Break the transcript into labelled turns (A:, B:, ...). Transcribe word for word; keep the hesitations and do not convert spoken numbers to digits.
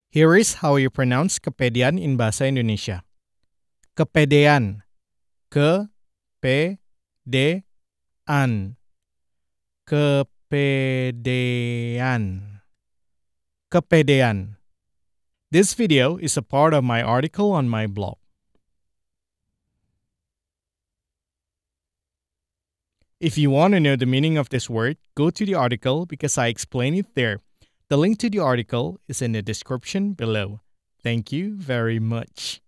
A: Here is how you pronounce Kepedean in bahasa Indonesia. Kepedean. Ke-pe-de-an. Kepedean. Kepedean. This video is a part of my article on my blog. If you want to know the meaning of this word, go to the article because I explain it there. The link to the article is in the description below. Thank you very much.